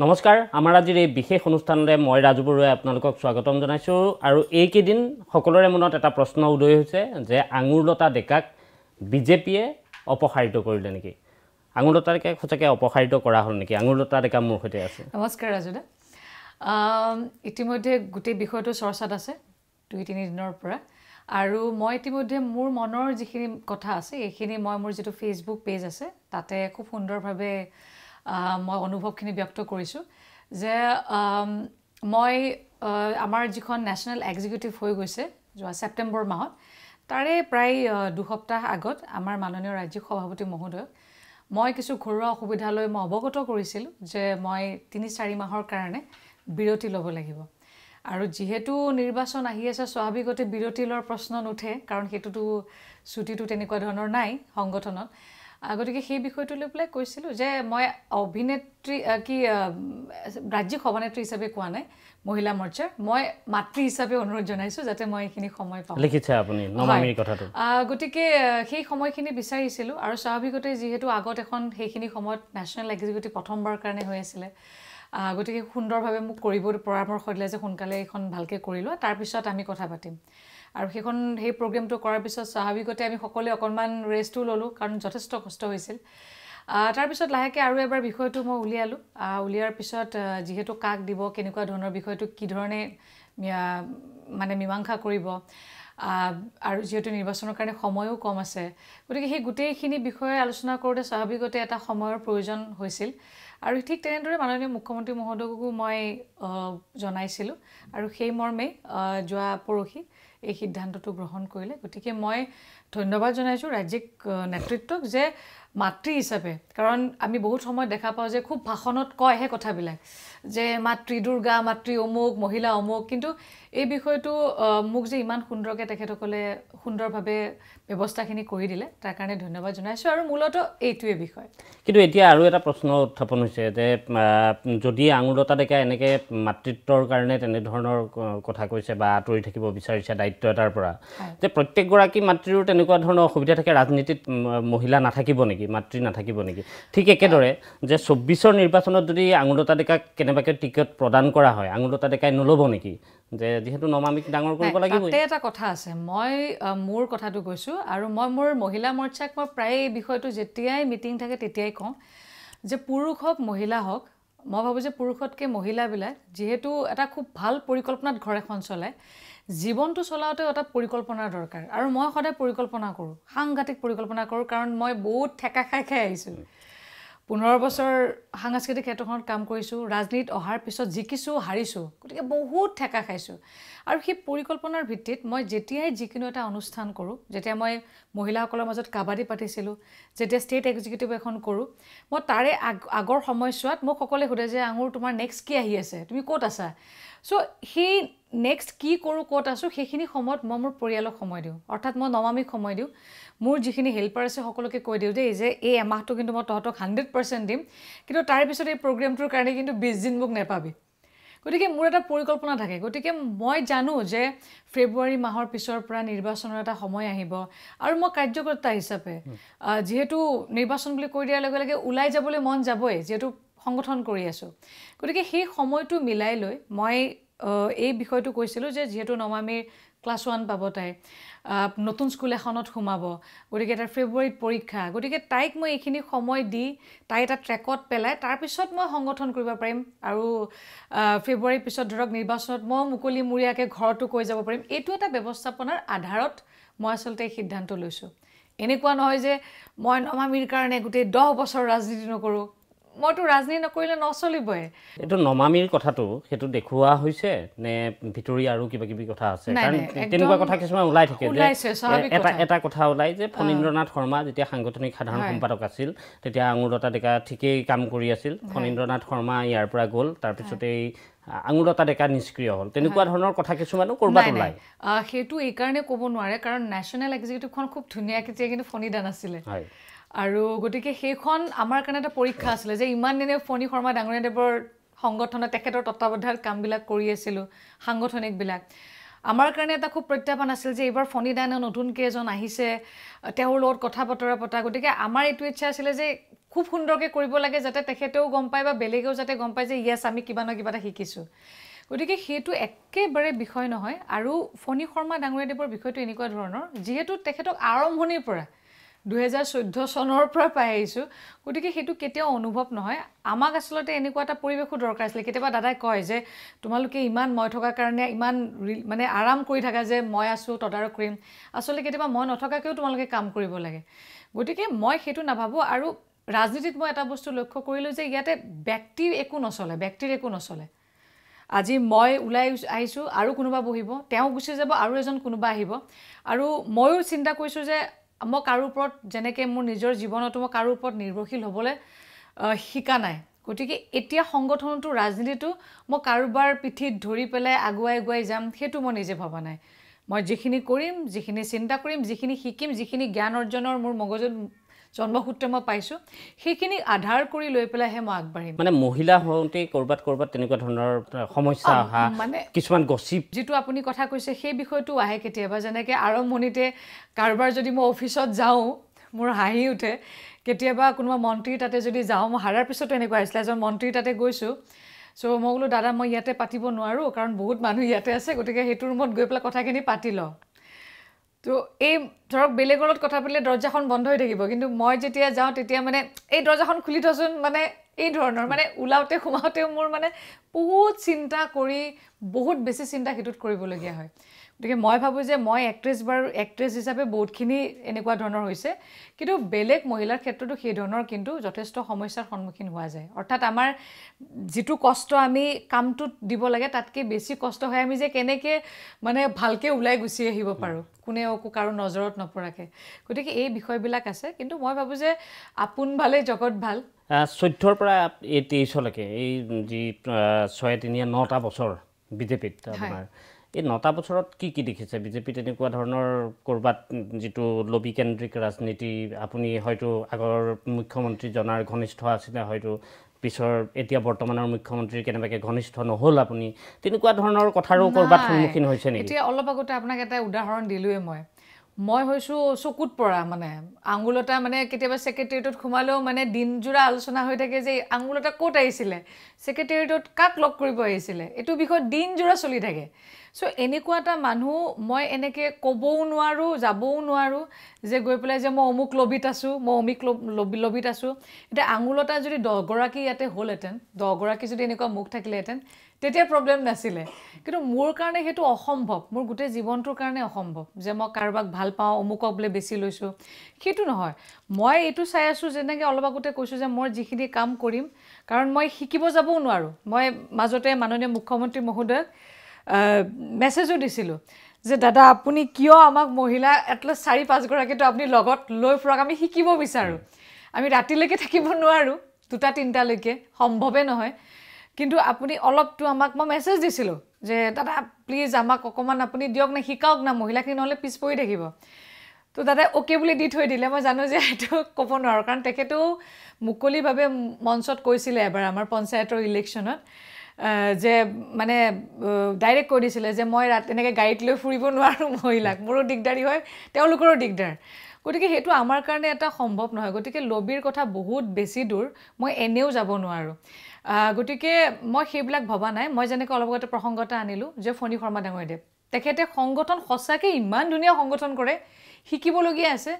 নমস্কাৰ আমাৰ আজিৰ এই বিশেষ অনুষ্ঠানলৈ মই ৰাজু বৰুৱাই আপোনালোকক স্বাগতম জনাইছো আৰু এই কেইদিন সকলোৰে মনত এটা প্ৰশ্ন উদয় হৈছে যে আঙুৰলতা ডেকাক বিজেপিয়ে অপসাৰিত কৰিলে নেকি আঙুৰলতা ডেকাক সঁচাকৈ অপসাৰিত কৰা হ'ল নেকি আঙুৰলতা ডেকা মোৰ সৈতে আছে নমস্কাৰ ৰাজুদা ইতিমধ্যে গোটেই বিষয়টো চৰ্চাত আছে 2-3 দিনৰ পৰা আৰু মই ইতিমধ্যে মোৰ মনৰ যিখিনি কথা আছে এইখিনি মই মোৰ যেটো ফেসবুক পেজ আছে তাতে খুব সুন্দৰভাৱে মই অনুভৱখিনি ব্যক্ত কৰিছো যে মই আমাৰ যিখন ন্যাশনাল এক্সিকিউটিভ হৈ গৈছে যোৱা সেপ্টেম্বৰ মাহত তাৰে প্ৰায় 2 সপ্তাহ আগত আমাৰ মাননীয় ৰাজ্যিক সভাপতি মহোদয় মই কিছু ঘৰুৱা অসুবিধালৈ মই অৱগত কৰিছিল যে মই 3-4 মাহৰ কাৰণে বিৰতি ল'ব লাগিব আৰু যেহেতু নিৰ্বাচন আহি আছে স্বাভাৱিকতে বিৰতি লোৱাৰ প্ৰশ্ন নুঠে কাৰণ হেতুটো ছুটিটো তেনেকুৱা ধৰণৰ নাই সংগঠনত আগতে সেই বিষয়টো লৈ প্লে কৈছিল যে মই অভিনেত্ৰী কি ৰাজ্যিক সভানেত্ৰী হিচাপে কোৱা নাই মহিলা মৰ্চাৰ মই মাতৃ হিচাপে অনুৰোধ জনাইছো যাতে মই এইখিনি সময় পাওঁ লিখিছে আপুনি নমামিৰ কথাটো গটিকে সেই সময়খিনি বিচাৰিছিল আৰু স্বাভাৱিকতে যেহেতু আগত এখন সেইখিনি সময়ত ন্যাশনাল এক্সিকিউটিভ প্ৰথমবাৰ কাৰণে হৈ আছিল গটিকে সুন্দৰভাৱে মোক কৰিব পৰামৰ্শ দিলে যে সোনকালে এখন ভালকে কৰিলো তাৰ পিছত আমি কথা পাতিম আৰু সেইখন সেই প্ৰগ্ৰামটো কৰাৰ পিছত স্বাভাৱিকতে আমি সকলোৱে অকনমান ৰেষ্টটো ললো কাৰণ যথেষ্ট কষ্ট হৈছিল তাৰ পিছত লাহেকে আৰু এবাৰ বিষয়টো মই উলিয়ালো উলিয়াৰ পিছত যেহেতু কাক দিব কেনেকুৱা ধৰণৰ বিষয়টো কি ধৰণে মানে মীমাংসা কৰিব আৰু যেহেতু নিৰ্বাচনৰ কাৰণে সময়ও কম আছে গতিকে সেই গোটেইখিনি বিষয়ে আলোচনা কৰোঁতে স্বাভাৱিকতে এটা সময়ৰ প্ৰয়োজন হৈছিল আৰু ঠিক তেনেদৰে মাননীয় মুখ্যমন্ত্ৰী মহোদয়কো মই জনাইছিলো আৰু সেই মৰ্মে যোৱা পৰহি এই সিদ্ধান্তটো গ্ৰহণ কৰিলে গতিকে মই ধন্যবাদ জনাইছো ৰাজ্যিক নেতৃত্বক যে মাতৃ হিচাপে কাৰণ আমি বহুত সময় দেখা পাওঁ যে খুব ভাষণত কয় হে কথাবিলাক যে মাতৃ দুৰ্গা মাতৃ অমুক মহিলা অমুক কিন্তু এই বিষয়টো মোক যে ইমান সুন্দৰকৈ তেখেতসকলে সুন্দৰভাৱে ব্যৱস্থাখিনি কৰি দিলে তাৰ কাৰণে ধন্যবাদ জনাইছো আৰু মূলত এইটোৱে বিষয় কিন্তু এতিয়া আৰু এটা প্ৰশ্ন উত্থাপন হৈছে যে যদি আঙুৰলতা ডেকা এনেকে মাতৃত্বৰ কাৰণে তেনে ধৰণৰ কথা কৈছে বা আঁতৰি থাকিব বিচাৰিছে দায়িত্ব এটাৰ পৰা যে প্ৰত্যেকগৰাকী মাতৃৰো তেনেকুৱা ধৰণৰ অসুবিধা থাকে ৰাজনীতিত মহিলা নাথাকিব নেকি মাতৃ নাথাকিব নেকি ঠিক একেদৰে যে 24ৰ নিৰ্বাচনত যদি আঙুৰলতা ডেকাক কেনেবাকে টিকট প্ৰদান কৰা হয় আঙুৰলতা ডেকাই নলব নেকি যে যেহেতু নমামিক ডাঙৰ কৰিব লাগিব তাতে এটা কথা আছে মই মোৰ কথাটো কৈছো আৰু মই মোৰ মহিলা মৰ্চাক মই প্ৰায় এই বিষয়টো যেতিয়াই মিটিং থাকে তেতিয়াই কওঁ যে পুৰুষ হওক মহিলা হওক মই ভাবো যে পুৰুষতকৈ মহিলাবিলাক যেহেতু এটা খুব ভাল পৰিকল্পনাত ঘৰ এখন চলায় জীৱনটো চলাওতে এটা পৰিকল্পনাৰ দৰকাৰ আৰু মই সদায় পৰিকল্পনা কৰোঁ সাংঘাতিক পৰিকল্পনা কৰোঁ কাৰণ মই বহুত ঠেকা খাই আহিছোঁ 15 বছৰ সাংস্কৃতিক ক্ষেত্ৰখনত কাম কৰিছো ৰাজনীতিত অহাৰ পিছত জিকিছো হাৰিছো গতিকে বহুত ঠেকা খাইছো আৰু সেই পৰিকল্পনাৰ ভিত্তিত মই যেতিয়াই যিকিনো এটা অনুষ্ঠান কৰোঁ যেতিয়া মই মহিলাসকলৰ মাজত কাবাডী পাতিছিলো যেতিয়া ষ্টেট এক্সিকিউটিভ এখন কৰোঁ মই তাৰে আগৰ সময়ছোৱাত মোক সকলোৱে সোধে যে আঙুৰ তোমাৰ নেক্সট কি আহি আছে তুমি ক'ত আছা সো সেই নেক্সট কি কৰোঁ ক'ত আছো সেইখিনি সময়ত মই মোৰ পৰিয়ালক সময় দিওঁ অৰ্থাৎ মই নমামিক সময় দিওঁ মোৰ যিখিনি হেল্পাৰ আছে সকলোকে কৈ দিওঁ যে এই এমাহটো কিন্তু মই তহঁতক 100% দিম কিন্তু তাৰ পিছত এই প্ৰগ্ৰামটোৰ কাৰণে কিন্তু 20 দিন মোক নেপাবি গতিকে মোৰ এটা পৰিকল্পনা থাকে গতিকে মই জানো যে ফেব্ৰুৱাৰী মাহৰ পিছৰ পৰা নিৰ্বাচনৰ এটা সময় আহিব আৰু মই কাৰ্যকৰ্তা হিচাপে যেহেতু নিৰ্বাচন বুলি কৈ দিয়াৰ লগে লগে ওলাই যাবলৈ মন যাবই যেহেতু সংগঠন কৰি আছো গতিকে সেই সময়টো মিলাই লৈ মই এই বিষয়টো কৈছিলো যে যেহেতু নমামিৰ ক্লাছ 1 পাব তাই নতুন স্কুল এখনত সোমাব গতিকে তাৰ ফেব্ৰুৱাৰীত পৰীক্ষা গতিকে তাইক মই এইখিনি সময় দি তাই এটা ট্ৰেকত পেলাই তাৰ পিছত মই সংগঠন কৰিব পাৰিম আৰু ফেব্ৰুৱাৰীৰ পিছত ধৰক নিৰ্বাচনত মই মুকলি মুৰিয়াকে ঘৰটো কৈ যাব পাৰিম এইটো এটা ব্যৱস্থাপনাৰ আধাৰত মই আসলতে সিদ্ধান্ত লৈছো এনেকুৱা নহয় যে মই নমামিৰ কাৰণে গোটেই 10 বছৰ ৰাজনীতি নকৰো মইতো ৰাজনীতি নকৰিলে নচলিবই এটো নমামিৰ কথাটো হেতু দেখুৱা হৈছে নে ভিতৰি আৰু কিবা কিবি কথা আছে কাৰণ তেনেকুৱা কথা কিছুমান ওলাই থাকে যে এটা কথা ওলাই যে ফণীন্দ্ৰনাথ শৰ্মা যেতিয়া সাংগঠনিক সাধাৰণ সম্পাদক আছিল তেতিয়া আঙুৰলতা ডেকা ঠিকই কাম কৰি আছিল ফণীন্দ্ৰনাথ শৰ্মা ইয়াৰ পৰা গ'ল তাৰ পিছতে আঙুৰলতা ডেকা নিষ্ক্ৰিয় হ'ল তেনেকুৱা ধৰণৰ কথা কিছুমানো কৰবাত ওলাই হেতু এই কাৰণে ক'ব নোৱাৰে কাৰণ ন্যাশনাল এক্সিকিউটিভখন খুব ধুনীয়াকৈ কিন্তু ফণীদান আছিলে হয় আৰু গতিকে সেইখন আমাৰ কাৰণে এটা পৰীক্ষা আছিল যে ইমান দিনে ফণী শৰ্মা ডাঙৰীয়াদেৱৰ সংগঠনত তেখেতৰ তত্ত্বাৱধানত কামবিলাক কৰি আছিল সাংগঠনিকবিলাক আমাৰ কাৰণে এটা খুব প্ৰত্যাহ্বান আছিল যে এইবাৰ ফণীদানে নতুনকৈ এজন আহিছে তেওঁৰ লগত কথা বতৰা পতা গতিকে আমাৰ এইটো ইচ্ছা আছিল যে খুব সুন্দৰকৈ কৰিব লাগে যাতে তেখেতেও গম পায় বা বেলেগেও যাতে গম পায় যে ইয়েছ আমি কিবা না কিবা এটা শিকিছোঁ গতিকে সেইটো একেবাৰে বিষয় নহয় আৰু ফণী শৰ্মা ডাঙৰীয়াদেৱৰ বিষয়টো এনেকুৱা ধৰণৰ যিহেতু তেখেতক আৰম্ভণিৰ পৰা 2014 চনৰ পৰা পাই আহিছোঁ গতিকে সেইটো কেতিয়াও অনুভৱ নহয় আমাক আচলতে এনেকুৱা এটা পৰিৱেশো দৰকাৰ আছিল কেতিয়াবা দাদাই কয় যে তোমালোকে ইমান মই থকাৰ কাৰণে ইমান মানে আৰাম কৰি থাকা যে মই আছোঁ তদাৰক কৰিম আচলতে কেতিয়াবা মই নথকাকেও তোমালোকে কাম কৰিব লাগে গতিকে মই সেইটো নাভাবোঁ আৰু ৰাজনীতিত মই এটা বস্তু লক্ষ্য কৰিলোঁ যে ইয়াতে ব্যক্তিৰ একো নচলে আজি মই ওলাই আহিছোঁ আৰু কোনোবা বহিব তেওঁ গুচি যাব আৰু এজন কোনোবা আহিব আৰু ময়ো চিন্তা কৰিছোঁ যে মই কাৰো ওপৰত যেনেকৈ মোৰ নিজৰ জীৱনতো মই কাৰো ওপৰত নিৰ্ভৰশীল হ'বলৈ শিকা নাই গতিকে এতিয়া সংগঠনটো ৰাজনীতিটো মই কাৰোবাৰ পিঠিত ধৰি পেলাই আগুৱাই যাম সেইটো মই নিজে ভবা নাই মই যিখিনি কৰিম যিখিনি চিন্তা কৰিম যিখিনি শিকিম যিখিনি জ্ঞান অৰ্জনৰ মোৰ মগজুত জন্মসূত্ৰে মই পাইছোঁ সেইখিনি আধাৰ কৰি লৈ পেলাইহে মই আগবাঢ়িম মানে মহিলা হওঁতে ক'ৰবাত তেনেকুৱা ধৰণৰ সমস্যা অহা মানে কিছুমান গছিপ যিটো আপুনি কথা কৈছে সেই বিষয়টো আহে কেতিয়াবা যেনেকৈ আৰম্ভণিতে কাৰোবাৰ যদি মই অফিচত যাওঁ মোৰ হাঁহি উঠে কেতিয়াবা কোনোবা মন্ত্ৰী তাতে যদি যাওঁ মই হাৰাৰ পিছতো এনেকুৱা আহিছিলে এজন মন্ত্ৰী তাতে গৈছোঁ চ' মই বোলো দাদা মই ইয়াতে পাতিব নোৱাৰোঁ কাৰণ বহুত মানুহ ইয়াতে আছে গতিকে সেইটো ৰুমত গৈ পেলাই কথাখিনি পাতি লওঁ তো এই ধৰক বেলেগৰ লগত কথা পাতিলে দৰ্জাখন বন্ধ হৈ থাকিব কিন্তু মই যেতিয়া যাওঁ তেতিয়া মানে এই দৰ্জাখন খুলি থচোন মানে এই ধৰণৰ মানে ওলাওঁতে সোমাওঁতেও মোৰ মানে বহুত চিন্তা কৰি বহুত বেছি চিন্তা সেইটোত কৰিবলগীয়া হয় গতিকে মই ভাবোঁ যে মই এক্ট্ৰেছ হিচাপে বহুতখিনি এনেকুৱা ধৰণৰ হৈছে কিন্তু বেলেগ মহিলাৰ ক্ষেত্ৰতো সেই ধৰণৰ কিন্তু যথেষ্ট সমস্যাৰ সন্মুখীন হোৱা যায় অৰ্থাৎ আমাৰ যিটো কষ্ট আমি কামটোত দিব লাগে তাতকৈ বেছি কষ্ট হয় আমি যে কেনেকৈ মানে ভালকৈ ওলাই গুচি আহিব পাৰোঁ কোনেও কাৰো নজৰত নপৰাকৈ গতিকে এই বিষয়বিলাক আছে কিন্তু মই ভাবোঁ যে আপোন ভালে জগত ভাল 14ৰ পৰা 23লৈকে এই যি 6-3-9টা বছৰ বিজেপিত আপোনাৰ এই 9টা বছৰত কি দেখিছে বিজেপিত এনেকুৱা ধৰণৰ ক'ৰবাত যিটো লবি কেন্দ্ৰিক ৰাজনীতি আপুনি হয়তো আগৰ মুখ্যমন্ত্ৰীজনাৰ ঘনিষ্ঠ আছিলে হয়তো পিছৰ এতিয়া বৰ্তমানৰ মুখ্যমন্ত্ৰীৰ কেনেবাকৈ ঘনিষ্ঠ নহ'ল আপুনি তেনেকুৱা ধৰণৰ কথাৰো ক'ৰবাত সন্মুখীন হৈছে নেকি এতিয়া অলপ আগতে আপোনাক এটা উদাহৰণ দিলোৱে মই হৈছোঁ চকুত পৰা মানে আঙুলতা মানে কেতিয়াবা ছেক্ৰেটেৰিয়েটত সোমালেও মানে দিনজোৰা আলোচনা হৈ থাকে যে আঙুলতা ক'ত আহিছিলে ছেক্ৰেটেৰিয়েটত কাক লগ কৰিব আহিছিলে এইটো বিষয়ত দিনজোৰা চলি থাকে চ' এনেকুৱা এটা মানুহ মই এনেকৈ ক'বও নোৱাৰোঁ যাবও নোৱাৰোঁ যে গৈ পেলাই যে মই অমুক লবিত আছোঁ মই অমুক লবিত আছোঁ এতিয়া আঙুলতা যদি 10গৰাকী ইয়াতে হ'লহেঁতেন 10গৰাকী যদি এনেকুৱা মুখ থাকিলেহেঁতেন তেতিয়া প্ৰব্লেম নাছিলে কিন্তু মোৰ কাৰণে সেইটো অসম্ভৱ মোৰ গোটেই জীৱনটোৰ কাৰণে অসম্ভৱ যে মই কাৰোবাক ভাল পাওঁ অমুকক বোলে বেছি লৈছোঁ সেইটো নহয় মই এইটো চাই আছোঁ যেনেকৈ অলপ আগতে কৈছোঁ যে মই যিখিনি কাম কৰিম কাৰণ মই শিকিব যাবও নোৱাৰোঁ মই মাজতে মাননীয় মুখ্যমন্ত্ৰী মহোদয়ক মেছেজো দিছিলোঁ যে দাদা আপুনি কিয় আমাক মহিলা এটলিষ্ট 4-5গৰাকীটো আপুনি লগত লৈ ফুৰক আমি শিকিব বিচাৰোঁ আমি ৰাতিলৈকে থাকিব নোৱাৰোঁ 2-3টালৈকে সম্ভৱে নহয় কিন্তু আপুনি অলপটো আমাক মই মেছেজ দিছিলোঁ যে দাদা প্লিজ আমাক অকণমান আপুনি দিয়ক না শিকাওক না মহিলাখিনি নহ'লে পিছ পৰি থাকিব তো দাদাই অ'কে বুলি দি থৈ দিলে মই জানো যে এইটো ক'ব নোৱাৰোঁ কাৰণ তেখেতেও মুকলিভাৱে মঞ্চত কৈছিলে এবাৰ আমাৰ পঞ্চায়তৰ ইলেকশ্যনত যে মানে ডাইৰেক্ট কৈ দিছিলে যে মই এনেকৈ গাড়ীত লৈ ফুৰিব নোৱাৰোঁ মহিলাক মোৰো দিগদাৰী হয় তেওঁলোকৰো দিগদাৰ গতিকে সেইটো আমাৰ কাৰণে এটা সম্ভৱ নহয় গতিকে লবিৰ কথা বহুত বেছি দূৰ মই এনেও যাব নোৱাৰোঁ গতিকে মই সেইবিলাক ভবা নাই মই যেনেকৈ অলপ আগতে প্ৰসংগ এটা আনিলোঁ যে ফণী শৰ্মা ডাঙৰীয়াদেৱ তেখেতে সংগঠন সঁচাকৈ ইমান ধুনীয়া সংগঠন কৰে শিকিবলগীয়া আছে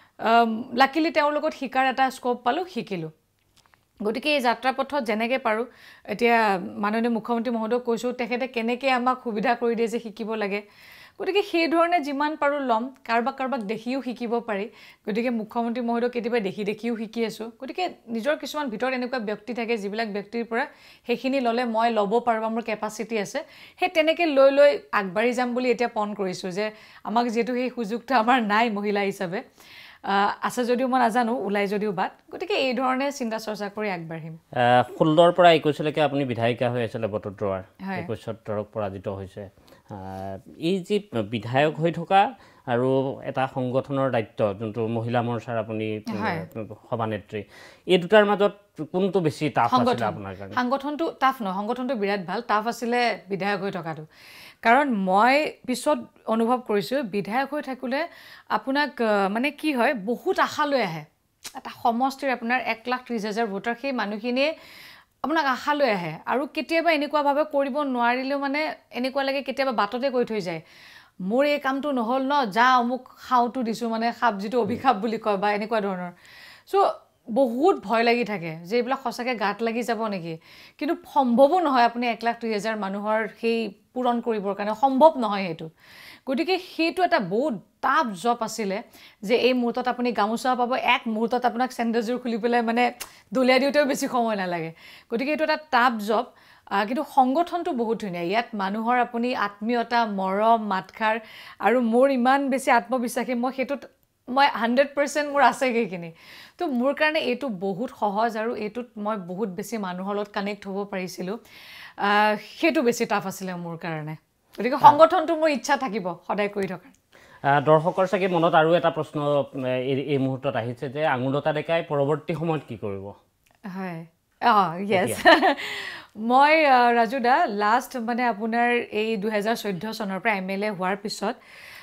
লাকিলি তেওঁৰ লগত শিকাৰ এটা স্ক'প পালোঁ শিকিলোঁ গতিকে এই যাত্ৰা পথত যেনেকৈ পাৰোঁ এতিয়া মাননীয় মুখ্যমন্ত্ৰী মহোদয়ক কৈছোঁ তেখেতে কেনেকৈ আমাক সুবিধা কৰি দিয়ে যে শিকিব লাগে গতিকে সেই ধৰণে যিমান পাৰোঁ ল'ম কাৰোবাক দেখিও শিকিব পাৰি গতিকে মুখ্যমন্ত্ৰী মহোদয়ক কেতিয়াবা দেখিও শিকি আছোঁ গতিকে নিজৰ কিছুমান ভিতৰত এনেকুৱা ব্যক্তি থাকে যিবিলাক ব্যক্তিৰ পৰা সেইখিনি ল'লে মই ল'ব পাৰোঁ বা মোৰ কেপাচিটি আছে সেই তেনেকৈ লৈ আগবাঢ়ি যাম বুলি এতিয়া পণ কৰিছোঁ যে আমাক যিহেতু সেই সুযোগটো আমাৰ নাই মহিলা হিচাপে আছে যদিও মই নাজানো ওলাই যদিও বাট গতিকে এই ধৰণে চিন্তা চৰ্চা কৰি আগবাঢ়িম 16ৰ পৰা 21লৈকে আপুনি বিধায়িকা হৈ আছিলে বটদ্ৰৱাৰ 21ত ধৰক পৰাজিত হৈছে এই যি বিধায়ক হৈ থকা আৰু এটা সংগঠনৰ দায়িত্ব যোনটো মহিলা মৰ্চাৰ আপুনি সভানেত্ৰী এই দুটাৰ মাজত কোনটো বেছি টাফ আছিল আপোনাৰ কাৰণে সংগঠনটো টাফ নহয় সংগঠনটো বিৰাট ভাল টাফ আছিলে বিধায়ক হৈ থকাটো কাৰণ মই পিছত অনুভৱ কৰিছোঁ বিধায়ক হৈ থাকিলে আপোনাক মানে কি হয় বহুত আশা লৈ আহে এটা সমষ্টিৰ আপোনাৰ 1,30,000 ভোটাৰ সেই মানুহখিনিয়ে আপোনাক আশা লৈ আহে আৰু কেতিয়াবা এনেকুৱাভাৱে কৰিব নোৱাৰিলেও মানে এনেকুৱা লাগে কেতিয়াবা বাটতে কৈ থৈ যায় মোৰ এই কামটো নহ'ল ন যা অমুক খাওঁটো দিছোঁ মানে সাপ যিটো অভিশাপ বুলি কয় বা এনেকুৱা ধৰণৰ চ' বহুত ভয় লাগি থাকে যে এইবিলাক সঁচাকৈ গাত লাগি যাব নেকি কিন্তু সম্ভৱো নহয় আপুনি 1,30,000 মানুহৰ সেই পূৰণ কৰিবৰ কাৰণে সম্ভৱ নহয় সেইটো গতিকে সেইটো এটা বহুত টাফ জব আছিলে যে এই মুহূৰ্তত আপুনি গামোচা পাব এক মুহূৰ্তত আপোনাক চেণ্ডেলযোৰ খুলি পেলাই মানে দলিয়াই দিওঁতেও বেছি সময় নালাগে গতিকে এইটো এটা টাফ জব কিন্তু সংগঠনটো বহুত ধুনীয়া ইয়াত মানুহৰ আপুনি আত্মীয়তা মৰম মাতখাৰ আৰু মোৰ ইমান বেছি আত্মবিশ্বাসী মই সেইটোত মই 100% মোৰ আছে সেইখিনি তো মোৰ কাৰণে এইটো বহুত সহজ আৰু এইটোত মই বহুত বেছি মানুহৰ লগত কানেক্ট হ'ব পাৰিছিলোঁ সেইটো বেছি টাফ আছিলে মোৰ কাৰণে গতিকে সংগঠনটো মোৰ ইচ্ছা থাকিব সদায় কৰি থকাৰ দৰ্শকৰ চাগে মনত আৰু এটা প্ৰশ্ন এই মুহূৰ্তত আহিছে যে আঙুৰলতা ডেকাই পৰৱৰ্তী সময়ত কি কৰিব হয় ইয়েছ মই ৰাজু দা লাষ্ট মানে আপোনাৰ এই 2014 চনৰ পৰা MLA হোৱাৰ পিছত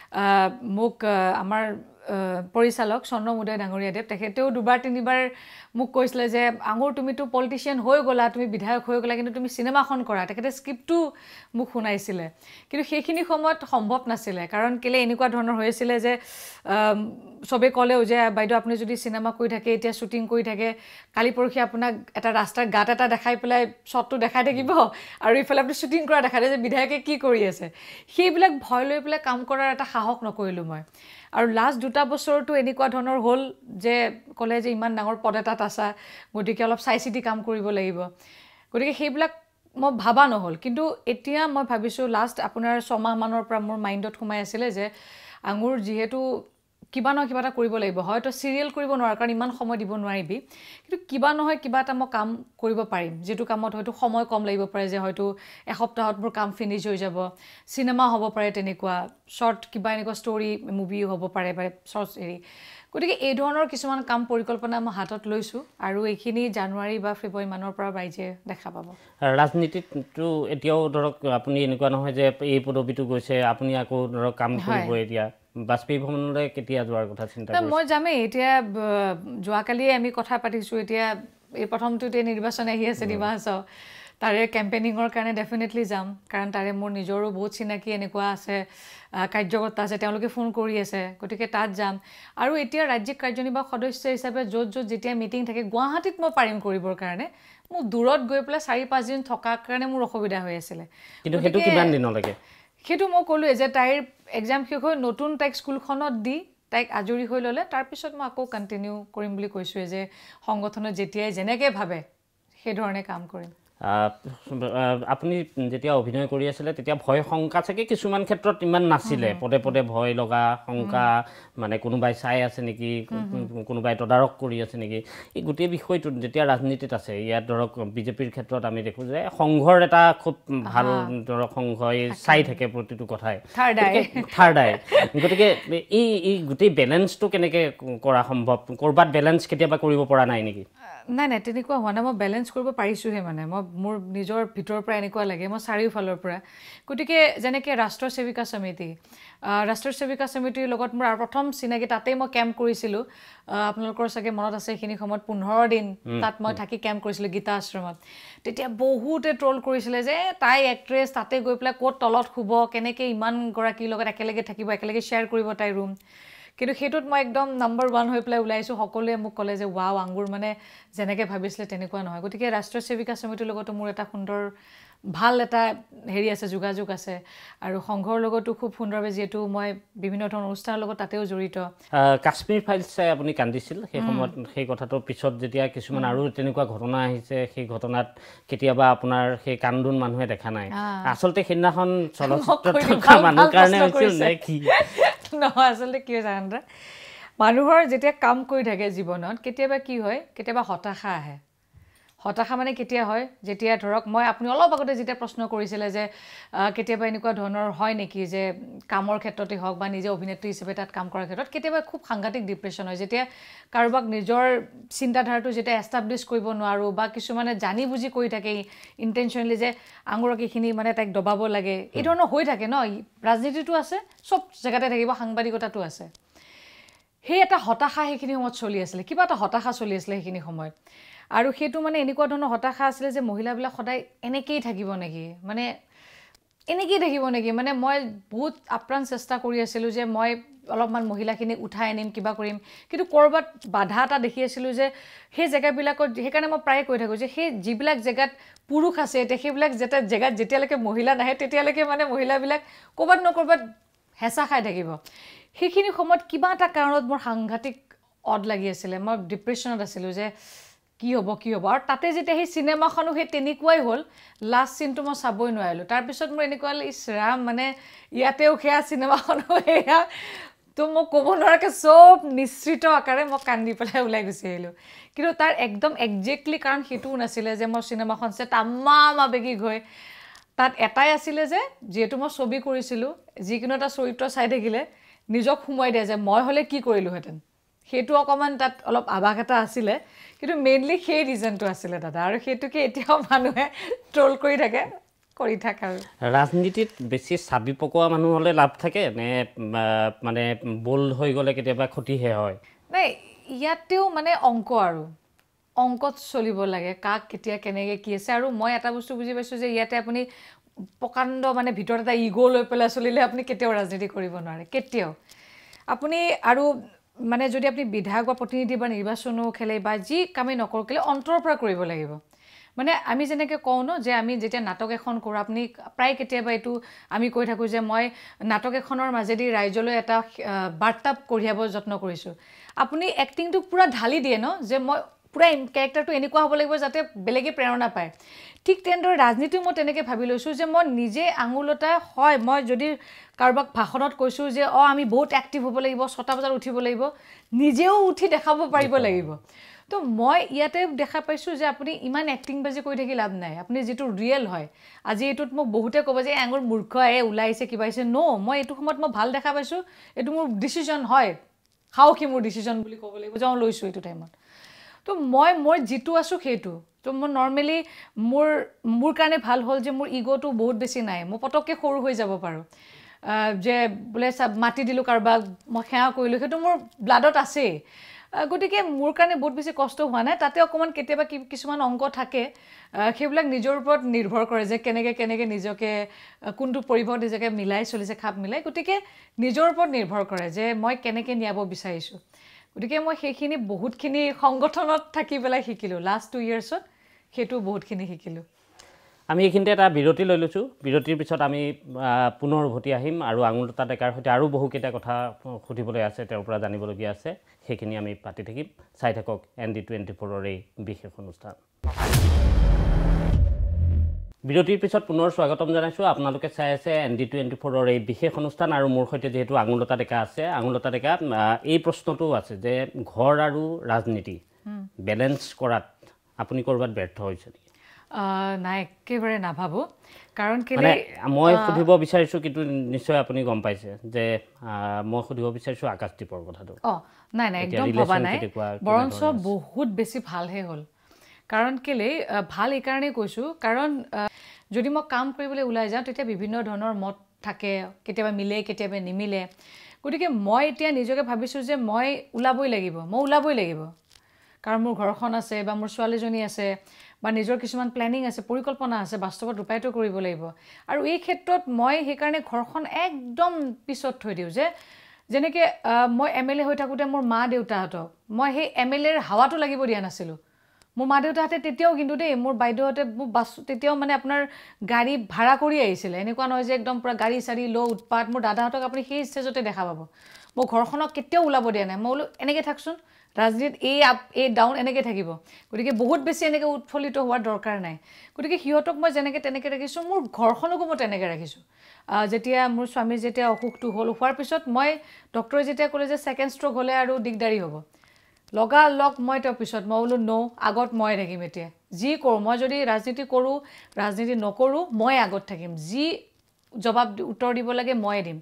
মোক আমাৰ পৰিচালক চন্দ্ৰমোদয় ডাঙৰীয়াদেৱ তেখেতেও দুবাৰ তিনিবাৰ মোক কৈছিলে যে আঙুৰ তুমিতো পলিটিচিয়ান হৈ গ'লা তুমি বিধায়ক হৈ গ'লা কিন্তু তুমি চিনেমাখন কৰা তেখেতে স্ক্ৰিপ্টটো মোক শুনাইছিলে কিন্তু সেইখিনি সময়ত সম্ভৱ নাছিলে কাৰণ কেলে এনেকুৱা ধৰণৰ হৈছিলে যে চবে ক'লেও যে বাইদেউ আপুনি যদি চিনেমা কৰি থাকে এতিয়া শ্বুটিং কৰি থাকে কালি পৰহি আপোনাক এটা ৰাস্তাৰ গাত এটা দেখাই পেলাই শ্বটটো দেখাই থাকিব আৰু ইফালে আপুনি শ্বুটিং কৰা দেখাই দিয়ে যে বিধায়কে কি কৰি আছে সেইবিলাক ভয় লৈ পেলাই কাম কৰাৰ এটা সাহস নকৰিলোঁ মই আৰু লাষ্ট 2 বছৰটো এনেকুৱা ধৰণৰ হ'ল যে ক'লে যে ইমান ডাঙৰ পদ এটাত আছা গতিকে অলপ চাই চিতি কাম কৰিব লাগিব গতিকে সেইবিলাক মই ভাবা নহ'ল কিন্তু এতিয়া মই ভাবিছোঁ লাষ্ট আপোনাৰ 6 মাহমানৰ পৰা মোৰ মাইণ্ডত সোমাই আছিলে যে আঙুৰ যিহেতু কিবা নহয় কিবা এটা কৰিব লাগিব হয়তো চিৰিয়েল কৰিব নোৱাৰা কাৰণ ইমান সময় দিব নোৱাৰিবি কিন্তু কিবা নহয় কিবা এটা মই কাম কৰিব পাৰিম যেটো কামত হয়তো সময় কম লাগিব পাৰে যে হয়তো এসপ্তাহত মোৰ কাম ফিনিশ হৈ যাব সিনেমা হ'ব পাৰে তেনেকুৱা শৰ্ট কিবা এনেকুৱা ষ্টৰী মুভি হ'ব পাৰে শৰ্টছ এৰি গতিকে এই ধৰণৰ কিছুমান কাম পৰিকল্পনা মই হাতত লৈছোঁ আৰু এইখিনি জানুৱাৰী বা ফেব্ৰুৱাৰী মানৰ পৰা ৰাইজে দেখা পাব ৰাজনীতিটো এতিয়াও ধৰক আপুনি এনেকুৱা নহয় যে এই পদবীটো গৈছে আপুনি আকৌ ধৰক কাম কৰিব এতিয়া বাজপেয়ী ভ্ৰমণলৈ কেতিয়া যোৱাৰ কথা চিন্তা কৰিছে মই যামেই এতিয়া যোৱাকালিয়ে আমি কথা পাতিছোঁ এতিয়া এই প্ৰথমটোতে নিৰ্বাচন আহি আছে ডিমাহাছাও তাৰে কেম্পেইনিঙৰ কাৰণে ডেফিনেটলি যাম কাৰণ তাৰে মোৰ নিজৰো বহুত চিনাকি এনেকুৱা আছে কাৰ্যকৰ্তা আছে তেওঁলোকে ফোন কৰি আছে গতিকে তাত যাম আৰু এতিয়া ৰাজ্যিক কাৰ্যনিৰ্বাহক সদস্য হিচাপে য'ত যেতিয়া মিটিং থাকে গুৱাহাটীত মই পাৰিম কৰিবৰ কাৰণে মোক দূৰত গৈ পেলাই 4-5 দিন থকাৰ কাৰণে মোৰ অসুবিধা হৈ আছিলে কিন্তু সেইটো কিমান দিনলৈকে সেইটো মই ক'লোৱে যে তাইৰ এক্সাম শেষ হৈ নতুন তাইক স্কুলখনত দি তাইক আজৰি হৈ ল'লে তাৰপিছত মই আকৌ কণ্টিনিউ কৰিম বুলি কৈছোঁ যে সংগঠনত যেতিয়াই যেনেকৈ ভাবে সেইধৰণে কাম কৰিম আপুনি যেতিয়া অভিনয় কৰি আছিলে তেতিয়া ভয় শংকা চাগে কিছুমান ক্ষেত্ৰত ইমান নাছিলে পদে পদে ভয় লগা শংকা মানে কোনোবাই চাই আছে নেকি কোনোবাই তদাৰক কৰি আছে নেকি এই গোটেই বিষয়টো যেতিয়া ৰাজনীতিত আছে ইয়াত ধৰক বিজেপিৰ ক্ষেত্ৰত আমি দেখোঁ যে সংঘৰ এটা খুব ভাল ধৰক সংঘই চাই থাকে প্ৰতিটো কথাই থাৰ্ড আই গতিকে এই গোটেই বেলেঞ্চটো কেনেকৈ কৰা সম্ভৱ ক'ৰবাত বেলেঞ্চ কেতিয়াবা কৰিব পৰা নাই নেকি নাই তেনেকুৱা হোৱা নাই মই বেলেঞ্চ কৰিব পাৰিছোঁহে মানে মই মোৰ নিজৰ ভিতৰৰ পৰা এনেকুৱা লাগে মই চাৰিওফালৰ পৰা গতিকে যেনেকৈ ৰাষ্ট্ৰ সেৱিকা সমিতিৰ লগত মোৰ প্ৰথম চিনাকি তাতেই মই কেম্প কৰিছিলোঁ আপোনালোকৰ চাগে মনত আছে এইখিনি সময়ত 15 দিন তাত মই থাকি কেম্প কৰিছিলোঁ গীতা আশ্ৰমত তেতিয়া বহুতে ট্ৰল কৰিছিলে যে তাই এক্ট্ৰেছ তাতে গৈ পেলাই ক'ত তলত শুব কেনেকৈ ইমানগৰাকীৰ লগত একেলগে থাকিব একেলগে শ্বেয়াৰ কৰিব তাই ৰুম কিন্তু সেইটোত মই একদম নম্বৰ 1 হৈ পেলাই ওলাইছোঁ সকলোৱে মোক ক'লে যে ৱাও আঙুৰ মানে যেনেকৈ ভাবিছিলে তেনেকুৱা নহয় গতিকে ৰাষ্ট্ৰীয় সেৱিকা সমিতিৰ লগতো মোৰ এটা সুন্দৰ ভাল এটা হেৰি আছে যোগাযোগ আছে আৰু সংঘৰ লগতো খুব সুন্দৰভাৱে যিহেতু মই বিভিন্ন ধৰণৰ অনুষ্ঠানৰ লগত তাতেও জড়িত কাশ্মীৰ ফাইলছ চাই আপুনি কান্দিছিল সেই সময়ত সেই কথাটোৰ পিছত যেতিয়া কিছুমান আৰু তেনেকুৱা ঘটনা আহিছে সেই ঘটনাত কেতিয়াবা আপোনাৰ সেই কান্দোন মানুহে দেখা নাই আচলতে সেইদিনাখন চলচ্চিত্ৰত থকা মানুহৰ কাৰণে হৈছিল নে কি নহয় আচলতে কি হয় জানে মানুহৰ যেতিয়া কাম কৰি থাকে জীৱনত কেতিয়াবা কি হয় কেতিয়াবা হতাশা আহে হতাশা মানে কেতিয়া হয় যেতিয়া ধৰক মই আপুনি অলপ আগতে যেতিয়া প্ৰশ্ন কৰিছিলে যে কেতিয়াবা এনেকুৱা ধৰণৰ হয় নেকি যে কামৰ ক্ষেত্ৰতে হওক বা নিজে অভিনেত্ৰী হিচাপে তাত কাম কৰাৰ ক্ষেত্ৰত কেতিয়াবা খুব সাংঘাতিক ডিপ্ৰেশ্যন হয় যেতিয়া কাৰোবাক নিজৰ চিন্তাধাৰাটো যেতিয়া এষ্টাব্লিছ কৰিব নোৱাৰোঁ বা কিছুমানে জানি বুজি কৰি থাকে ইণ্টেনশ্যনেলি যে আঙুৰক এইখিনি মানে তাইক দবাব লাগে এই ধৰণৰ হৈ থাকে ন ৰাজনীতিটো আছে চব জেগাতে থাকিব সাংবাদিকতাটো আছে সেই এটা হতাশা সেইখিনি সময়ত চলি আছিলে কিবা এটা হতাশা চলি আছিলে সেইখিনি সময়ত আৰু সেইটো মানে এনেকুৱা ধৰণৰ হতাশা আছিলে যে মহিলাবিলাক সদায় এনেকেই থাকিব নেকি মানে এনেকেই থাকিব নেকি মানে মই বহুত আপ্ৰাণ চেষ্টা কৰি আছিলোঁ যে মই অলপমান মহিলাখিনিক উঠাই আনিম কিবা কৰিম কিন্তু ক'ৰবাত বাধা এটা দেখি আছিলোঁ যে সেই জেগাবিলাকত সেইকাৰণে মই প্ৰায়ে কৈ থাকোঁ যে সেই যিবিলাক জেগাত পুৰুষ আছে এতিয়া সেইবিলাক জেগাত যেতিয়ালৈকে মহিলা নাহে তেতিয়ালৈকে মানে মহিলাবিলাক ক'ৰবাত ক'ৰবাত হেঁচা খাই থাকিব সেইখিনি সময়ত কিবা এটা কাৰণত মোৰ সাংঘাতিক অড লাগি আছিলে মই ডিপ্ৰেশ্যনত আছিলোঁ যে কি হ'ব আৰু তাতে যেতিয়া সেই চিনেমাখনো সেই তেনেকুৱাই হ'ল লাষ্ট চিনটো মই চাবই নোৱাৰিলোঁ তাৰপিছত মোৰ এনেকুৱা হ'ল ইছৰাম মানে ইয়াতেও সেয়া চিনেমাখনো সেয়া তো মই ক'ব নোৱাৰাকৈ চব নিশ্চিত আকাৰে মই কান্দি পেলাই ওলাই গুচি আহিলোঁ কিন্তু তাৰ একদম একজেক্টলি কাৰণ সেইটোও নাছিলে যে মই চিনেমাখন চাই তামাম আৱেগিক হৈ তাত এটাই আছিলে যে যিহেতু মই ছবি কৰিছিলোঁ যিকোনো এটা চৰিত্ৰ চাই থাকিলে নিজক সোমোৱাই দিয়ে যে মই হ'লে কি কৰিলোহেঁতেন সেইটো অকণমান তাত অলপ আভাস এটা আছিলে কিন্তু মেইনলি সেই ৰিজনটো আছিলে দাদা আৰু সেইটোকে এতিয়াও মানুহে ট্ৰল কৰি থাকে আৰু ৰাজনীতিত বেছি চাবি পকোৱা মানুহ হ'লে লাভ থাকে নে মানে বোল্ড হৈ গ'লে কেতিয়াবা ক্ষতিহে হয় নাই ইয়াতেও মানে অংকত চলিব লাগে কাক কেতিয়া কেনেকৈ কি আছে আৰু মই এটা বস্তু বুজি পাইছোঁ যে ইয়াতে আপুনি প্ৰকাণ্ড মানে ভিতৰত এটা ইগ' লৈ পেলাই চলিলে আপুনি কেতিয়াও ৰাজনীতি কৰিব নোৱাৰে কেতিয়াও আপুনি আৰু মানে যদি আপুনি বিধায়ক বা প্ৰতিনিধি বা নিৰ্বাচনো খেলে বা যি কামেই নকৰক কেলে অন্তৰৰ পৰা কৰিব লাগিব মানে আমি যেনেকৈ কওঁ ন যে আমি যেতিয়া নাটক এখন কৰোঁ আপুনি প্ৰায় কেতিয়াবা এইটো আমি কৈ থাকোঁ যে মই নাটক এখনৰ মাজেদি ৰাইজলৈ এটা বাৰ্তা কঢ়িয়াব যত্ন কৰিছোঁ আপুনি এক্টিংটো পূৰা ঢালি দিয়ে ন যে মই পূৰা কেৰেক্টাৰটো এনেকুৱা হ'ব লাগিব যাতে বেলেগে প্ৰেৰণা পায় ঠিক তেনেদৰে ৰাজনীতিও মই তেনেকৈ ভাবি লৈছোঁ যে মই নিজে আঙুলতা হয় মই যদি কাৰোবাক ভাষণত কৈছোঁ যে আমি বহুত এক্টিভ হ'ব লাগিব 6টা বজাত উঠিব লাগিব নিজেও উঠি দেখাব পাৰিব লাগিব তো মই ইয়াতে দেখা পাইছোঁ যে আপুনি ইমান এক্টিং বাজি কৰি থাকি লাভ নাই আপুনি যিটো ৰিয়েল হয় আজি এইটোত মোক বহুতে ক'ব যে আঙুৰ মূৰ্খ ওলাইছে কিবা আহিছে মই এইটো সময়ত মই ভাল দেখা পাইছোঁ এইটো মোৰ ডিচিজন হয় সাহসী মোৰ ডিচিজন বুলি ক'ব লাগিব যে লৈছোঁ এইটো টাইমত তো মই যিটো আছোঁ সেইটো তো মই নৰ্মেলি মোৰ কাৰণে ভাল হ'ল যে মোৰ ইগ'টো বহুত বেছি নাই মই পটককৈ সৰু হৈ যাব পাৰোঁ যে বোলে মাতি দিলোঁ কাৰোবাক মই সেৱা কৰিলোঁ সেইটো মোৰ ব্লাডত আছেই গতিকে মোৰ কাৰণে বহুত বেছি কষ্ট হোৱা নাই তাতে অকণমান কেতিয়াবা কিছুমান অংক থাকে সেইবিলাক নিজৰ ওপৰত নিৰ্ভৰ কৰে যে কেনেকৈ নিজকে কোনটো পৰিৱেশত নিজকে মিলাই চলিছে খাপ মিলাই গতিকে নিজৰ ওপৰত নিৰ্ভৰ কৰে যে মই কেনেকৈ নিয়াব বিচাৰিছোঁ গতিকে মই সেইখিনি বহুতখিনি সংগঠনত থাকি পেলাই শিকিলোঁ লাষ্ট 2 yearsত সেইটো বহুতখিনি শিকিলোঁ আমি এইখিনিতে এটা বিৰতি লৈ লৈছোঁ বিৰতিৰ পিছত আমি পুনৰ উভতি আহিম আৰু আঙুৰলতা ডেকাৰ সৈতে আৰু বহুকেইটা কথা সুধিবলৈ আছে তেওঁৰ পৰা জানিবলগীয়া আছে সেইখিনি আমি পাতি থাকিম চাই থাকক ND24ৰ এই বিশেষ অনুষ্ঠান বিৰতিৰ পিছত পুনৰ স্বাগতম জনাইছোঁ আপোনালোকে চাই আছে ND24ৰ এই বিশেষ অনুষ্ঠান আৰু মোৰ সৈতে যেহেতু আঙুৰলতা ডেকা আছে আঙুৰলতা ডেকা এই প্ৰশ্নটো আছে যে ঘৰ আৰু ৰাজনীতি বেলেন্স কৰাত আপুনি ক'ৰবাত ব্যৰ্থ হৈছে নেকি নাই একেবাৰে নাভাবোঁ কাৰণ কেলে মই সুধিব বিচাৰিছোঁ কিন্তু নিশ্চয় আপুনি গম পাইছে যে মই সুধিব বিচাৰিছোঁ আকাশদ্বীপৰ কথাটো নাই একদম ভবা নাই বৰঞ্চ বহুত বেছি ভালহে হ'ল কাৰণ কেলে ভাল এইকাৰণেই কৈছোঁ কাৰণ যদি মই কাম কৰিবলৈ ওলাই যাওঁ তেতিয়া বিভিন্ন ধৰণৰ মত থাকে কেতিয়াবা মিলে কেতিয়াবা নিমিলে গতিকে মই এতিয়া নিজকে ভাবিছোঁ যে মই ওলাবই লাগিব কাৰণ মোৰ ঘৰখন আছে বা মোৰ ছোৱালীজনী আছে বা নিজৰ কিছুমান প্লেনিং আছে পৰিকল্পনা আছে বাস্তৱত ৰূপায়িত কৰিব লাগিব আৰু এই ক্ষেত্ৰত মই সেইকাৰণে ঘৰখন একদম পিছত থৈ দিওঁ যে যেনেকৈ মই MLA হৈ থাকোঁতে মোৰ মা দেউতাহঁতক মই সেই MLAৰ হাৱাটো লাগিব দিয়া নাছিলোঁ মোৰ মা দেউতাহঁতে তেতিয়াও কিন্তু দেই মোৰ বাইদেউহঁতে মোৰ তেতিয়াও মানে আপোনাৰ গাড়ী ভাড়া কৰি আহিছিলে এনেকুৱা নহয় যে একদম পূৰা গাড়ী চাড়ী লৈ উৎপাত মোৰ দাদাহঁতক আপুনি সেই ষ্টেজতে দেখা পাব মোৰ ঘৰখনক কেতিয়াও ওলাব দিয়া নাই মই বোলো এনেকৈ থাকচোন ৰাজনীতিত এই আপ এই ডাউন এনেকৈ থাকিব গতিকে বহুত বেছি এনেকৈ উৎফুল্লিত হোৱাৰ দৰকাৰ নাই গতিকে সিহঁতক মই যেনেকৈ তেনেকৈ ৰাখিছোঁ মোৰ ঘৰখনকো মই তেনেকৈ ৰাখিছোঁ যেতিয়া মোৰ স্বামীৰ যেতিয়া অসুখটো হ'ল হোৱাৰ পিছত মই ডক্টৰে যেতিয়া ক'লে যে 2nd ষ্ট্ৰ'ক হ'লে আৰু দিগদাৰী হ'ব লগালগ মই তাৰ পিছত মই বোলো আগত মই থাকিম এতিয়া যি কৰোঁ মই যদি ৰাজনীতি কৰোঁ ৰাজনীতি নকৰোঁ মই আগত থাকিম যি জবাব উত্তৰ দিব লাগে ময়ে দিম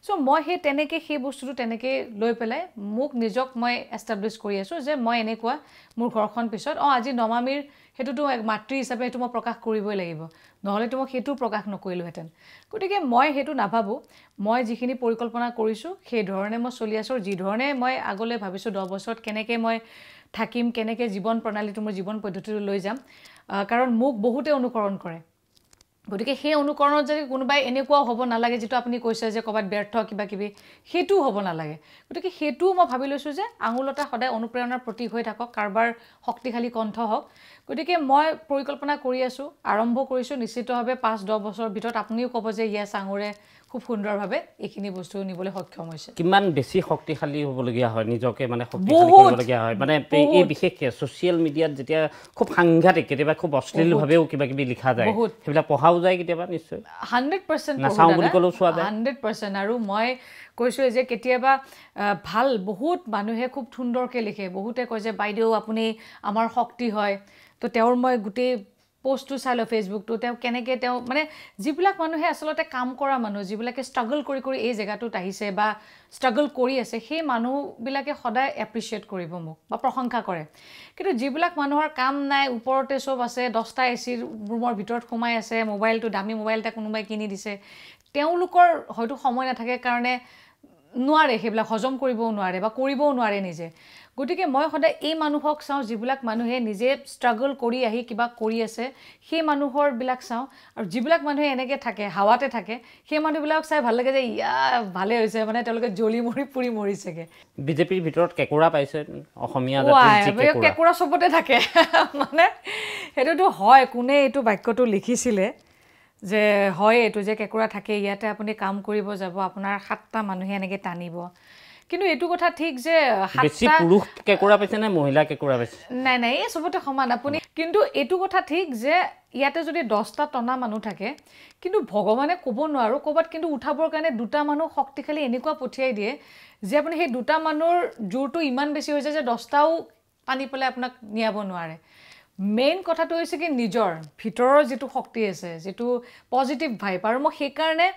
সো মই হে তেনেকে হে বস্তুটো তেনেকে লৈ পেলাই মোক নিজক মই এস্টাবলিশ কৰি আছো যে মই এনেকুৱা মোৰ ঘৰখন পিছত আজি নমামিৰ হেতুটো এক মাতৃ হিচাপে হেতু মই প্ৰকাশ কৰিবই লাগিব নহলে তো মই হেতু প্ৰকাশ নকৰিলো হেতেন গতিকে মই হেতু নাভাবো মই যিখিনি পৰিকল্পনা কৰিছো সেই ধৰণে মই চলি আছো যি ধৰণে মই আগলে ভাবিছো 10 বছৰত কেনেকে মই থাকিম কেনেকে জীৱন প্ৰণালীটো মোৰ জীৱন পদ্ধতিটো লৈ যাম কাৰণ মোক বহুতে অনুকৰণ কৰে গতিকে সেই অনুকৰণত যদি কোনোবাই এনেকুৱাও হ'ব নালাগে যেটো আপুনি কৈছে যে কবাত ব্যৰ্থ কিবা কিবি হেতু হ'ব নালাগে গতিকে হেতু মই ভাবি লৈছো যে আঙুলতা সদায় অনুপ্ৰেৰণাৰ প্ৰতীক হৈ থাকক কাৰবাৰ শক্তিশালী কণ্ঠ হওক গতিকে মই পৰিকল্পনা কৰি আছো আৰম্ভ কৰিছো নিশ্চিতভাৱে 5-10 বছৰৰ ভিতৰত আপুনিও ক'ব যে ইয়েস আঙুৰে খুব সুন্দৰভাৱে এইখিনি বস্তু নিবলৈ সক্ষম হৈছে কিমান বেছি শক্তিশালী হ'বলগীয়া হয় নিজকে মানে শক্তিশালী কৰিবলগীয়া হয় মানে এই বিশেষকৈ সোশ্যাল মিডিয়াত যেতিয়া খুব সাংঘাতিক কেতিয়াবা খুব অশ্লীলভাৱেও কিবা কিবি লিখা যায় সেইবিলাক পঢ়াও যায় কেতিয়াবা নিশ্চয় 100% নাচাওঁ বুলি ক'লেও চোৱা যায় 100% আৰু মই কৈছো যে কেতিয়াবা ভাল বহুত মানুহে খুব সুন্দৰকে লিখে বহুতে কয় যে বাইদেউ আপুনি আমাৰ শক্তি হয় তো তেওঁৰ মই গুটেই পোস্টটো চাইলো ফেসবুকটো তেওঁ কেনেকে তেওঁ মানে যিবিলাক মানুহে আসলতে কাম কৰা মানুহ যিবিলাকে স্ট্ৰাগল কৰি কৰি এই জায়গাটোত আহিছে বা স্ট্ৰাগল কৰি আছে সেই মানুহবিলাকে সদায় এপ্ৰিচিয়েট কৰিব মোক বা প্ৰশংসা কৰে কিন্তু যিবিলাক মানুহৰ কাম নাই ওপৰতে সব আছে 10টা এসি ৰুমৰ ভিতৰত সোমাই আছে মোবাইলটো দামী মোবাইল এটা কোনোবাই কিনি দিছে তেওঁলোকৰ হয়তো সময় নাথাকে কাৰণে নোৱাৰে হেবিলাক হজম কৰিবও নোৱাৰে বা কৰিবও নোৱাৰে নিজে গতিকে মই সদায় এই মানুহক চাও যিবিলাক মানুহে নিজে স্ট্ৰাগল কৰি আহি কিবা কৰি আছে সেই মানুহৰ বিলাক চাও আৰু যিবিলাক মানুহে এনেকে থাকে হাৱাতে থাকে সেই মানুহবিলাক চাই ভাল লাগে যে ইয়া ভালে হৈছে মানে তেওঁলোকে জলি মৰি পুৰি মৰিছেগে বিজেপিৰ ভিতৰত কেকুৰা পাইছে অসমীয়া জাতিৰ কেকুৰা সবতে থাকে মানে হেতুটো হয় কোনে এইটো বাক্যটো লিখিছিলে যে হয় এটো যে কেকুৰা থাকে ইয়াতে আপুনি কাম কৰিব যাব আপোনাৰ 7টা মানুহে এনেকে টানিব কিন্তু এটো কথা ঠিক যে 7টা বেছি পুৰুষ কেকুৰা পাইছে না মহিলা কেকুৰা পাইছে নাই নাই এই সবতে সমান আপুনি কিন্তু এটো কথা ঠিক যে ইয়াতে যদি 10টা টনা মানুহ থাকে কিন্তু ভগৱানে ক'ব নোৱাৰো ক'বাত কিন্তু উঠাবৰ কাৰণে দুটা মানুহ শক্তিশালী এনেকুৱা পঠিয়াই দিয়ে যে আপুনি সেই দুটা মানুহৰ জোৰটো ইমান বেছি হৈ যায় যে 10টাও পানি পেলাই আপোনাক নিয়াব নোৱাৰে মেইন কথাটো হৈছে কি নিজৰ ভিতৰৰ যেটো শক্তি আছে যেটো পজিটিভ ভাইব আৰু মই সেই কাৰণে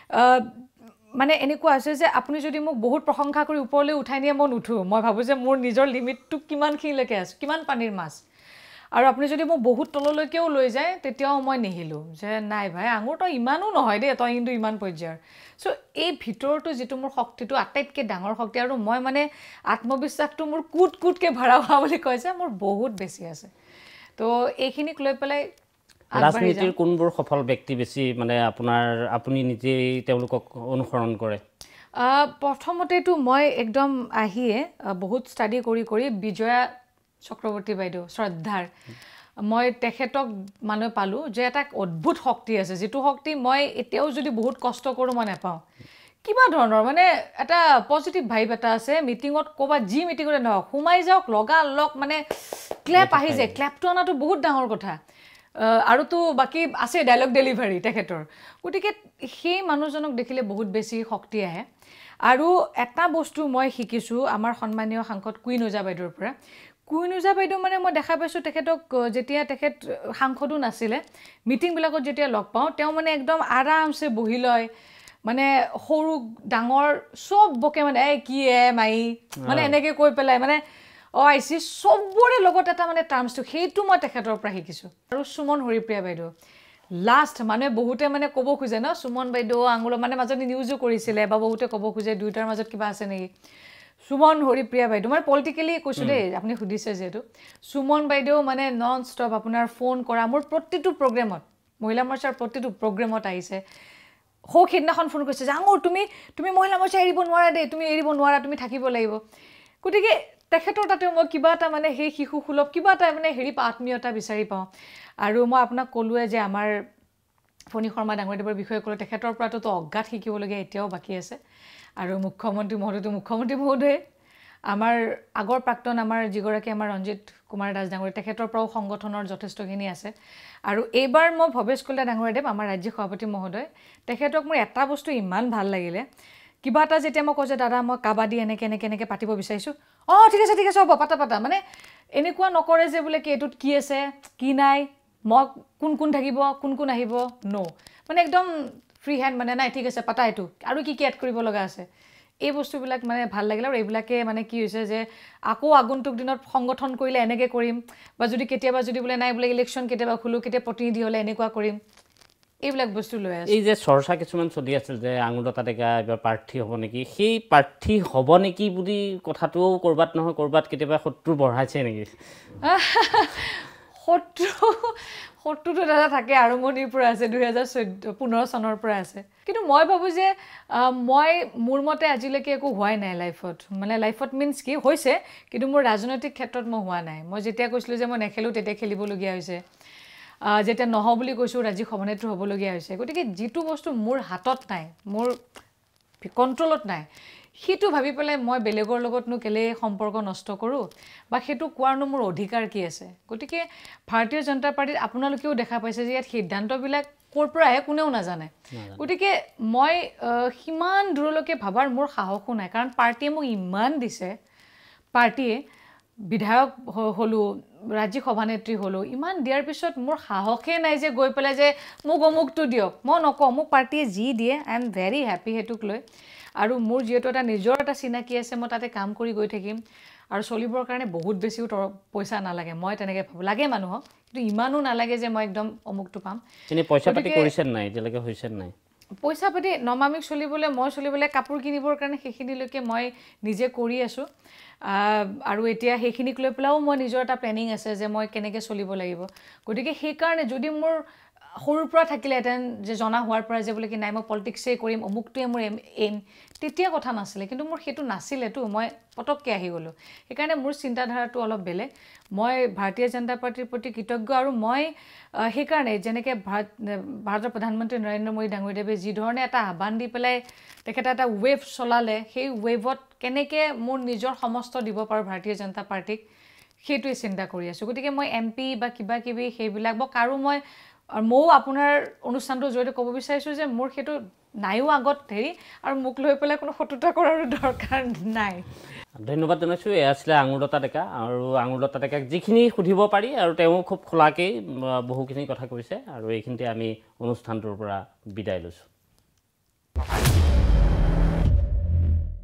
মানে এনেকুৱা আছে যে আপুনি যদি মোক বহুত প্ৰশংসা কৰি ওপৰলৈ উঠাই নিয়ে মই উঠো মই ভাবো যে মোৰ নিজৰ লিমিটটো কিমান খিলৈকে আছে কিমান পানীৰ মাছ আৰু আপুনি যদি মোক বহুত তললৈকেও লৈ যায় তেতিয়াও মই নেহিলো যে নাই ভাই আঙুৰ তো ইমানো নহয় দে তই কিন্তু ইমান পৰ্যায়ৰ সো এই ভিতৰটো যেটো মোৰ শক্তিটো আটাইতকৈ ডাঙৰ শক্তি আৰু মই মানে আত্মবিশ্বাসটো মোৰ কুটকে ভৰা হোৱা বুলি কয় যে মোৰ বহুত বেছি আছে তো এইখিনিক লৈ পেলাই ৰাজনীতিৰ কোনবোৰ সফল ব্যক্তি বেছি মানে আপুনি নিজে তেওঁলোকক অনুসৰণ কৰে প্ৰথমতেটো মই একদম আহিয়ে বহুত ষ্টাডি কৰি বিজয়া চক্ৰৱৰ্তী বাইদেউ শ্ৰদ্ধাৰ মই তেখেতক মানে পালো যে এটা অদ্ভুত শক্তি আছে যেটো শক্তি মই এতিয়াও যদি বহুত কষ্ট কৰো মই নাপাও কিবা ধৰণৰ মানে এটা পজিটিভ ভাইব এটা আছে মিটিংত কোবা জি মিটিংৰে নহক সোমাই যাওক লগা লক মানে ক্লেপ আহি যায় ক্লেপটো আনাটো বহুত ডাঙৰ কথা আৰু তো বাকি আছে ডায়লগ ডেলিভাৰি তেখেতৰ গতিকে সেই মানুহজনক দেখিলে বহুত বেছি শক্তি আহে আৰু এটা বস্তু মই শিকিছো আমাৰ সন্মানীয় সাংসদ 𝐶𝐈𝐊𝐄 বাইদেউৰ পৰা 𝐶𝐈𝐊𝐄 বাইদেউ মানে মই দেখা পাইছো তেখেতক যেতিয়া তেখেত সাংসদো নাছিলে মিটিং বিলাকত যেতিয়া লগ পাও তেওঁ মানে একদম আৰামছে বহি লয় মানে সৰু ডাঙৰ সব বকে মানে কি মাই মানে এনেকে কৈ পেলাই মানে আইছি সবৰে লগত এটা মানে টাৰ্মছটো সেইটো মই তেখেতৰ পৰা শিকিছো আৰু সুমন হৰিপ্ৰিয়া বাইদেউ লাষ্ট মানে বহুতে মানে ক'ব খোজে ন সুমন বাইদেউ আঙুল মানে মাজনি নিউজো কৰিছিলে বা বহুতে ক'ব খোজে দুইটাৰ মাজত কিবা আছে নেকি সুমন হৰিপ্ৰিয়া বাইদেউ মানে পলিটিক্যালি কৈছো দেই আপুনি সুধিছে যেটো সুমন বাইদেউ মানে নন ষ্টপ আপোনাৰ ফোন কৰা মোৰ প্ৰতিটো প্ৰগ্ৰামত মহিলা মৰ্চাৰ প্ৰতিটো প্ৰগ্ৰামত আহিছে হোক হেদিনাখন ফোন কৰিছে যে আঙুৰ তুমি মহিলা মৰ্চা এৰিব নোৱাৰা দেই তুমি এৰিব নোৱাৰা তুমি থাকিব লাগিব গতিকে তেখেতৰ তাতে মই কিবা এটা মানে সেই শিশু সুলভ কিবা এটা মানে হেৰি আত্মীয়তা বিচাৰি পাওঁ আৰু মই আপোনাক ক'লোৱে যে আমাৰ ফণী শৰ্মা ডাঙৰীয়াদেৱৰ বিষয়ে ক'লো তেখেতৰ পৰাটো অজ্ঞাত শিকিবলগীয়া এতিয়াও বাকি আছে আৰু মুখ্যমন্ত্ৰী মহোদয় আমাৰ আগৰ প্ৰাক্তন আমাৰ যিগৰাকী আমাৰ ৰঞ্জিত কুমাৰ দাস ডাঙৰীয়া তেখেতৰ পৰাও সংগঠনৰ যথেষ্টখিনি আছে আৰু এইবাৰ মই ভৱেশ কলিতা ডাঙৰীয়াদেৱ আমাৰ ৰাজ্যিক সভাপতি মহোদয় তেখেতক মোৰ এটা বস্তু ইমান ভাল লাগিলে কিবা এটা যেতিয়া মই কৈছে দাদা মই কাবাডী এনেকে পাতিব বিচাৰিছো ঠিক আছে হ'ব পাতা মানে এনেকুৱা নকৰে যে বোলে কি এটুত কি আছে কি নাই মই কোন থাকিব কোন আহিব নো মানে একদম ফ্ৰী হেণ্ড মানে নাই ঠিক আছে পাতা এইটো আৰু কি এড কৰিব লগা আছে এই বস্তুবিলাক মানে ভাল লাগিলে আৰু এইবিলাকে মানে কি হৈছে যে আকৌ আগন্তুক দিনত সংগঠন কৰিলে এনেকৈ কৰিম বা যদি কেতিয়াবা যদি বোলে নাই বোলে ইলেকশ্যন কেতিয়াবা খোলো কেতিয়া প্ৰতিনিধি হ'লে এনেকুৱা কৰিম এইবিলাক বস্তু লৈ আছে এই যে চৰ্চা কিছুমান চলি আছিল যে আঙুৰলতা ডেকা এবাৰ প্ৰাৰ্থী হ'ব নেকি সেই প্ৰাৰ্থী হ'ব নেকি বুলি কথাটোও ক'ৰবাত নহয় ক'ৰবাত কেতিয়াবা শত্ৰু বঢ়াইছে নেকি শত্ৰুটো দাদা থাকে আৰম্ভণিৰ পৰা আছে 2015 চনৰ পৰা আছে কিন্তু মই ভাবোঁ যে মই মোৰ মতে আজিলৈকে একো হোৱাই নাই লাইফত মানে লাইফত মিনছ কি হৈছে কিন্তু মোৰ ৰাজনৈতিক ক্ষেত্ৰত মই হোৱা নাই মই যেতিয়া কৈছিলোঁ যে মই নেখেলোঁ তেতিয়া খেলিবলগীয়া হৈছে যেতিয়া নহয় বুলি কৈছোঁ ৰাজ্যিক সভানেত্ৰী হ'বলগীয়া হৈছে গতিকে যিটো বস্তু মোৰ হাতত নাই মোৰ কণ্ট্ৰলত নাই সেইটো ভাবি পেলাই মই বেলেগৰ লগতনো কেলে সম্পৰ্ক নষ্ট কৰোঁ বা সেইটো কোৱাৰনো মোৰ অধিকাৰ কি আছে গতিকে ভাৰতীয় জনতা পাৰ্টিত আপোনালোকেও দেখা পাইছে যে ইয়াত সিদ্ধান্তবিলাক ক'ৰ পৰা আহে কোনেও নাজানে গতিকে মই সিমান দূৰলৈকে ভাবাৰ মোৰ সাহসো নাই কাৰণ পাৰ্টীয়ে মোক ইমান দিছে পাৰ্টীয়ে বিধায়ক হ'লোঁ ৰাজ্যিক সভানেত্ৰী হ'লোঁ ইমান দিয়াৰ পিছত মোৰ সাহসেই নাই যে গৈ পেলাই যে মোক অমুকটো দিয়ক মই নকওঁ মোক পাৰ্টীয়ে যি দিয়ে আই এম ভেৰি হেপী সেইটোক লৈ আৰু মোৰ যিহেতু এটা নিজৰ এটা চিনাকি আছে মই তাতে কাম কৰি গৈ থাকিম আৰু চলিবৰ কাৰণে বহুত বেছিও পইচা নালাগে মই তেনেকৈ ভাবোঁ লাগে মানুহক কিন্তু ইমানো নালাগে যে মই একদম অমুকটো পাম পইচা পাতি কৰিছে নাই এতিয়ালৈকে হৈছে নাই পইচা পাতি নমামিক চলিবলৈ মই চলিবলৈ কাপোৰ কিনিবৰ কাৰণে সেইখিনিলৈকে মই নিজে কৰি আছোঁ আৰু এতিয়া সেইখিনিক লৈ পেলাইও মই নিজৰ এটা প্লেনিং আছে যে মই কেনেকৈ চলিব লাগিব গতিকে সেইকাৰণে যদি মোৰ সৰুৰ পৰা থাকিলেহেঁতেন যে জনা হোৱাৰ পৰা যে বোলে কি নাই মই পলিটিক্সেই কৰিম অমুকটোৱে মোৰ এইম তেতিয়া কথা নাছিলে কিন্তু মোৰ সেইটো নাছিলেতো মই পটককৈ আহি গ'লোঁ সেইকাৰণে মোৰ চিন্তাধাৰাটো অলপ বেলেগ মই ভাৰতীয় জনতা পাৰ্টীৰ প্ৰতি কৃতজ্ঞ আৰু মই সেইকাৰণে যেনেকৈ ভাৰতৰ প্ৰধানমন্ত্ৰী নৰেন্দ্ৰ মোদী ডাঙৰীয়াদেৱে যিধৰণে এটা আহ্বান দি পেলাই তেখেতে এটা ৱেভ চলালে সেই ৱেভত কেনেকৈ মোৰ নিজৰ সমস্ত দিব পাৰোঁ ভাৰতীয় জনতা পাৰ্টীক সেইটোৱে চিন্তা কৰি আছোঁ গতিকে মই MP বা কিবা কিবি সেইবিলাক বা কাৰো মই আৰু ময়ো আপোনাৰ অনুষ্ঠানটোৰ জৰিয়তে ক'ব বিচাৰিছোঁ যে মোৰ সেইটো নাইও আগত হেৰি আৰু মোক লৈ পেলাই কোনো শত্ৰুতা কৰাৰো দৰকাৰ নাই ধন্যবাদ জনাইছোঁ এয়া আছিলে আঙুৰলতা ডেকা আৰু আঙুৰলতা ডেকাক যিখিনি সুধিব পাৰি আৰু তেওঁ খুব খোলাকেই বহুখিনি কথা কৈছে আৰু এইখিনিতে আমি অনুষ্ঠানটোৰ পৰা বিদায় লৈছোঁ